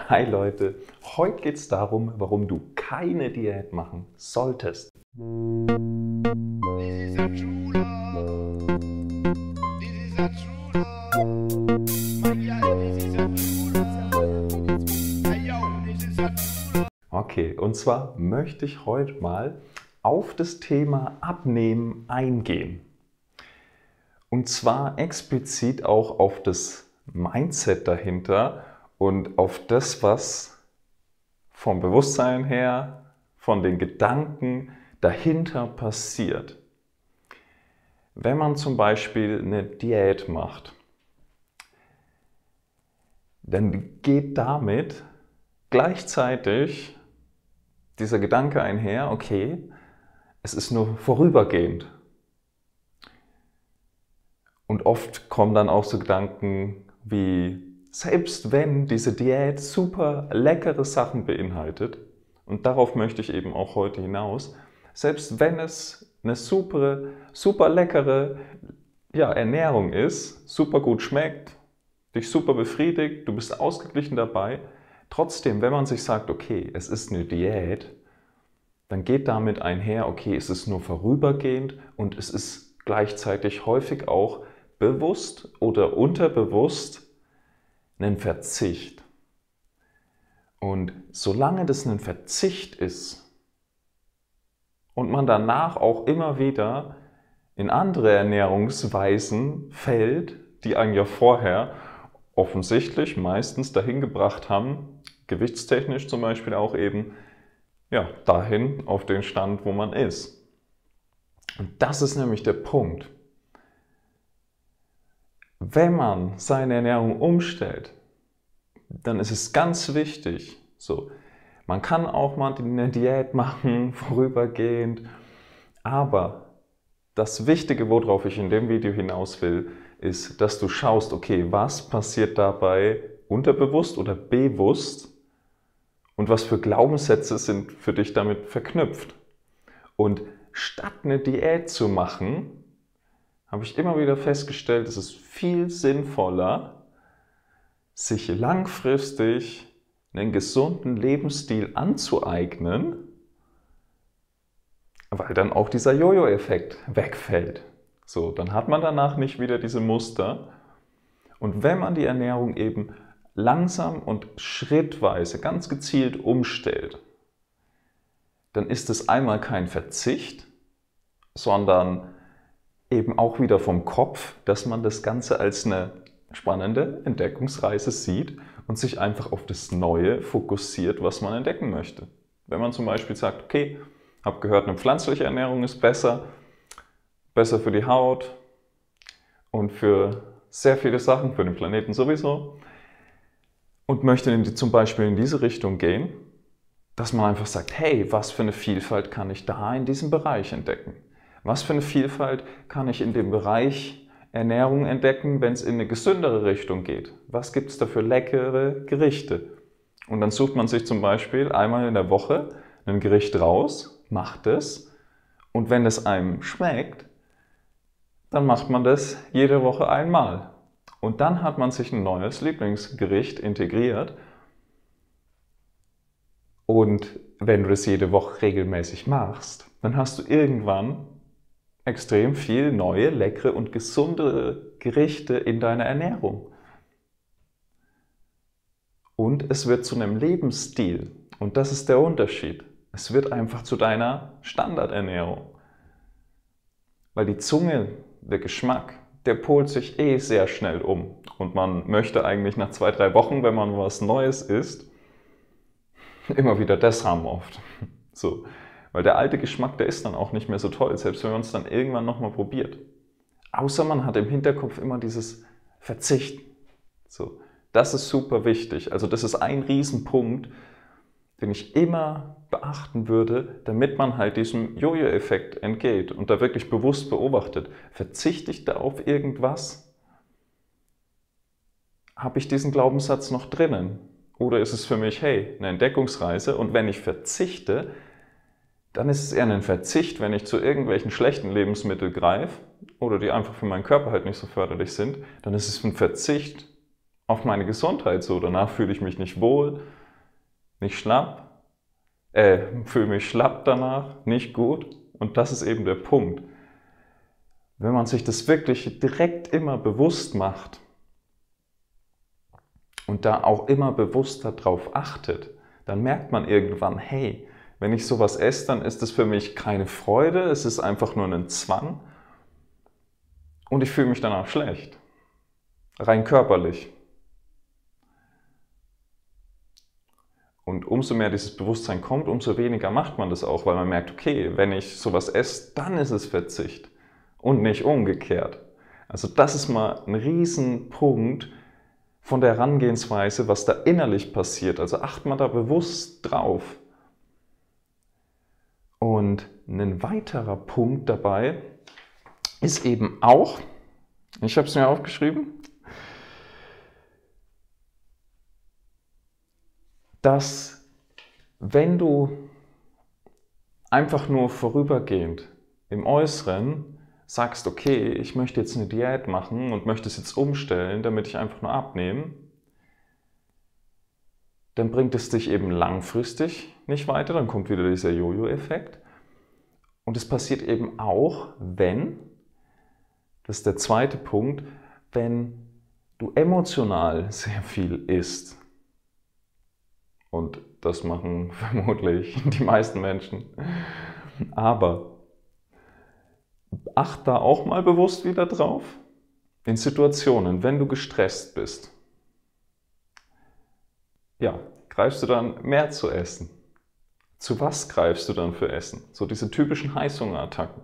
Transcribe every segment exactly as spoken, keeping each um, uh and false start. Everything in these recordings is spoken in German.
Hi Leute, heute geht es darum, warum du keine Diät machen solltest. Okay, und zwar möchte ich heute mal auf das Thema Abnehmen eingehen. Und zwar explizit auch auf das Mindset dahinter und auf das, was vom Bewusstsein her, von den Gedanken dahinter passiert. Wenn man zum Beispiel eine Diät macht, dann geht damit gleichzeitig dieser Gedanke einher, okay, es ist nur vorübergehend. Und oft kommen dann auch so Gedanken wie, selbst wenn diese Diät super leckere Sachen beinhaltet, und darauf möchte ich eben auch heute hinaus, selbst wenn es eine super, super leckere ja, Ernährung ist, super gut schmeckt, dich super befriedigt, du bist ausgeglichen dabei, trotzdem, wenn man sich sagt, okay, es ist eine Diät, dann geht damit einher, okay, es ist nur vorübergehend und es ist gleichzeitig häufig auch bewusst oder unterbewusst ein Verzicht. Und solange das ein Verzicht ist und man danach auch immer wieder in andere Ernährungsweisen fällt, die einen ja vorher offensichtlich meistens dahin gebracht haben, gewichtstechnisch zum Beispiel auch eben, ja, dahin auf den Stand, wo man ist. Und das ist nämlich der Punkt. Wenn man seine Ernährung umstellt, dann ist es ganz wichtig, so, man kann auch mal eine Diät machen, vorübergehend, aber das Wichtige, worauf ich in dem Video hinaus will, ist, dass du schaust, okay, was passiert dabei unterbewusst oder bewusst und was für Glaubenssätze sind für dich damit verknüpft. Und statt eine Diät zu machen, habe ich immer wieder festgestellt, es ist viel sinnvoller, sich langfristig einen gesunden Lebensstil anzueignen, weil dann auch dieser Jojo-Effekt wegfällt. So, dann hat man danach nicht wieder diese Muster. Und wenn man die Ernährung eben langsam und schrittweise, ganz gezielt umstellt, dann ist es einmal kein Verzicht, sondern eben auch wieder vom Kopf, dass man das Ganze als eine spannende Entdeckungsreise sieht und sich einfach auf das Neue fokussiert, was man entdecken möchte. Wenn man zum Beispiel sagt, okay, habe gehört, eine pflanzliche Ernährung ist besser, besser für die Haut und für sehr viele Sachen, für den Planeten sowieso, und möchte in die, zum Beispiel in diese Richtung gehen, dass man einfach sagt, hey, was für eine Vielfalt kann ich da in diesem Bereich entdecken? Was für eine Vielfalt kann ich in dem Bereich Ernährung entdecken, wenn es in eine gesündere Richtung geht? Was gibt es da für leckere Gerichte? Und dann sucht man sich zum Beispiel einmal in der Woche ein Gericht raus, macht es, und wenn es einem schmeckt, dann macht man das jede Woche einmal. Und dann hat man sich ein neues Lieblingsgericht integriert. Und wenn du das jede Woche regelmäßig machst, dann hast du irgendwann extrem viel neue, leckere und gesunde Gerichte in deiner Ernährung. Und es wird zu einem Lebensstil. Und das ist der Unterschied. Es wird einfach zu deiner Standardernährung. Weil die Zunge, der Geschmack, der polt sich eh sehr schnell um. Und man möchte eigentlich nach zwei, drei Wochen, wenn man was Neues isst, immer wieder das haben oft. So. Weil der alte Geschmack, der ist dann auch nicht mehr so toll, selbst wenn man es dann irgendwann nochmal probiert. Außer man hat im Hinterkopf immer dieses Verzichten. So. Das ist super wichtig. Also das ist ein Riesenpunkt, den ich immer beachten würde, damit man halt diesem Jojo-Effekt entgeht und da wirklich bewusst beobachtet. Verzichte ich da auf irgendwas? Habe ich diesen Glaubenssatz noch drinnen? Oder ist es für mich, hey, eine Entdeckungsreise, und wenn ich verzichte, dann ist es eher ein Verzicht, wenn ich zu irgendwelchen schlechten Lebensmitteln greife oder die einfach für meinen Körper halt nicht so förderlich sind, dann ist es ein Verzicht auf meine Gesundheit. So, danach fühle ich mich nicht wohl, nicht schlapp, äh, fühle mich schlapp danach, nicht gut. Und das ist eben der Punkt. Wenn man sich das wirklich direkt immer bewusst macht und da auch immer bewusster drauf achtet, dann merkt man irgendwann, hey, wenn ich sowas esse, dann ist es für mich keine Freude, es ist einfach nur ein Zwang und ich fühle mich danach schlecht, rein körperlich. Und umso mehr dieses Bewusstsein kommt, umso weniger macht man das auch, weil man merkt, okay, wenn ich sowas esse, dann ist es Verzicht und nicht umgekehrt. Also das ist mal ein Riesenpunkt von der Herangehensweise, was da innerlich passiert. Also acht mal da bewusst drauf. Und ein weiterer Punkt dabei ist eben auch, ich habe es mir aufgeschrieben, dass wenn du einfach nur vorübergehend im Äußeren sagst, okay, ich möchte jetzt eine Diät machen und möchte es jetzt umstellen, damit ich einfach nur abnehme, dann bringt es dich eben langfristig nicht weiter, dann kommt wieder dieser Jojo-Effekt. Und es passiert eben auch, wenn, das ist der zweite Punkt, wenn du emotional sehr viel isst. Und das machen vermutlich die meisten Menschen. Aber acht da auch mal bewusst wieder drauf, in Situationen, wenn du gestresst bist. Ja, greifst du dann mehr zu essen? Zu was greifst du dann für Essen? So diese typischen Heißhungerattacken.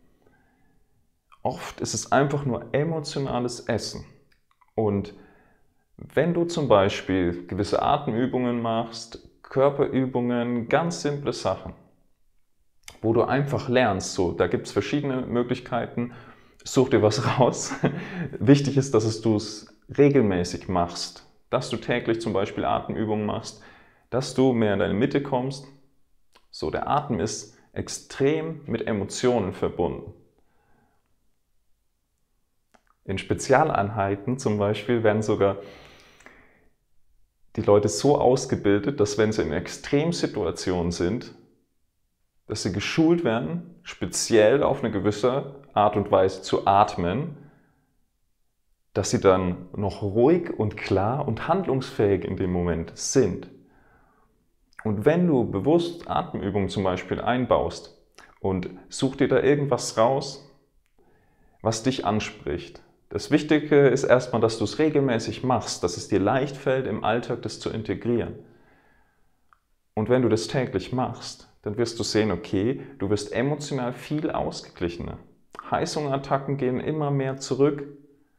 Oft ist es einfach nur emotionales Essen. Und wenn du zum Beispiel gewisse Atemübungen machst, Körperübungen, ganz simple Sachen, wo du einfach lernst, so, da gibt es verschiedene Möglichkeiten, such dir was raus. Wichtig ist, dass du es regelmäßig machst, dass du täglich zum Beispiel Atemübungen machst, dass du mehr in deine Mitte kommst. So, der Atem ist extrem mit Emotionen verbunden. In Spezialeinheiten zum Beispiel werden sogar die Leute so ausgebildet, dass wenn sie in Extremsituationen sind, dass sie geschult werden, speziell auf eine gewisse Art und Weise zu atmen, dass sie dann noch ruhig und klar und handlungsfähig in dem Moment sind. Und wenn du bewusst Atemübungen zum Beispiel einbaust und such dir da irgendwas raus, was dich anspricht. Das Wichtige ist erstmal, dass du es regelmäßig machst, dass es dir leicht fällt, im Alltag das zu integrieren. Und wenn du das täglich machst, dann wirst du sehen, okay, du wirst emotional viel ausgeglichener. Heißhungerattacken gehen immer mehr zurück.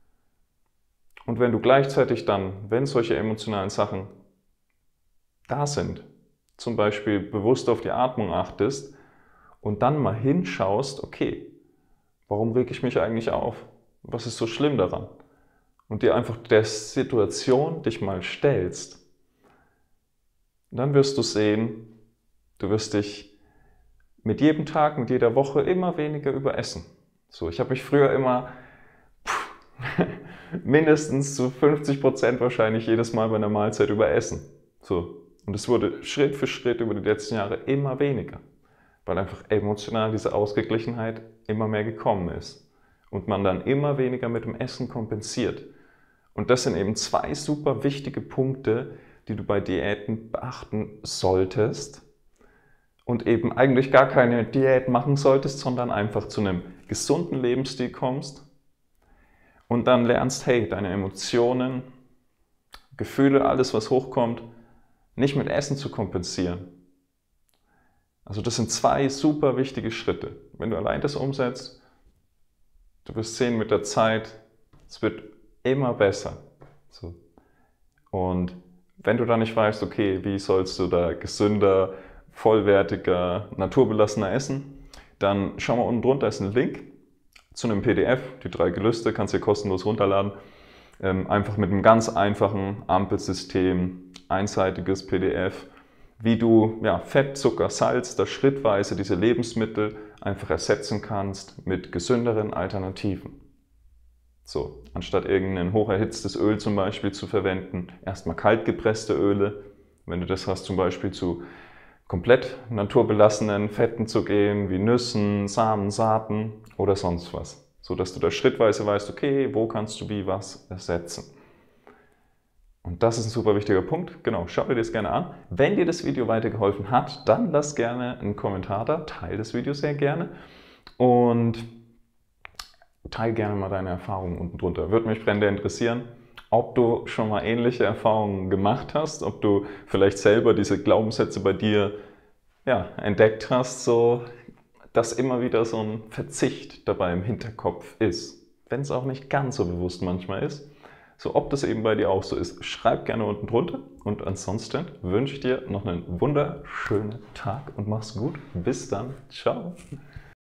Und wenn du gleichzeitig dann, wenn solche emotionalen Sachen da sind, zum Beispiel bewusst auf die Atmung achtest und dann mal hinschaust, okay, warum reg ich mich eigentlich auf? Was ist so schlimm daran? Und dir einfach der Situation dich mal stellst, dann wirst du sehen, du wirst dich mit jedem Tag, mit jeder Woche immer weniger überessen. So, ich habe mich früher immer pff, mindestens zu fünfzig Prozent wahrscheinlich jedes Mal bei einer Mahlzeit überessen. So. Und es wurde Schritt für Schritt über die letzten Jahre immer weniger, weil einfach emotional diese Ausgeglichenheit immer mehr gekommen ist. Und man dann immer weniger mit dem Essen kompensiert. Und das sind eben zwei super wichtige Punkte, die du bei Diäten beachten solltest und eben eigentlich gar keine Diät machen solltest, sondern einfach zu einem gesunden Lebensstil kommst und dann lernst, hey, deine Emotionen, Gefühle, alles was hochkommt, nicht mit Essen zu kompensieren. Also das sind zwei super wichtige Schritte. Wenn du allein das umsetzt, du wirst sehen mit der Zeit, es wird immer besser. So. Und wenn du da nicht weißt, okay, wie sollst du da gesünder, vollwertiger, naturbelassener essen, dann schau mal unten drunter, ist ein Link zu einem P D F, die drei Gelüste, kannst du dir kostenlos runterladen. Ähm, einfach mit einem ganz einfachen Ampelsystem, einseitiges P D F, wie du ja, Fett, Zucker, Salz, da schrittweise diese Lebensmittel einfach ersetzen kannst mit gesünderen Alternativen. So, anstatt irgendein hocherhitztes Öl zum Beispiel zu verwenden, erstmal kalt gepresste Öle. Wenn du das hast, zum Beispiel zu komplett naturbelassenen Fetten zu gehen, wie Nüssen, Samen, Saaten oder sonst was. So dass du da schrittweise weißt, okay, wo kannst du wie was ersetzen. Und das ist ein super wichtiger Punkt. Genau, schau dir das gerne an. Wenn dir das Video weitergeholfen hat, dann lass gerne einen Kommentar da, teile das Video sehr gerne und teile gerne mal deine Erfahrungen unten drunter. Würde mich brennend interessieren, ob du schon mal ähnliche Erfahrungen gemacht hast, ob du vielleicht selber diese Glaubenssätze bei dir ja, entdeckt hast, so, dass immer wieder so ein Verzicht dabei im Hinterkopf ist. Wenn es auch nicht ganz so bewusst manchmal ist. So, ob das eben bei dir auch so ist, schreib gerne unten drunter. Und ansonsten wünsche ich dir noch einen wunderschönen Tag und mach's gut. Bis dann. Ciao.